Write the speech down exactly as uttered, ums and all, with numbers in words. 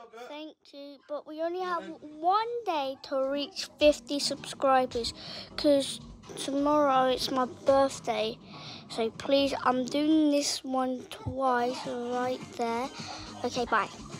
Thank you, but we only have one day to reach fifty subscribers because tomorrow it's my birthday. So please, I'm doing this one twice right there. Okay, bye.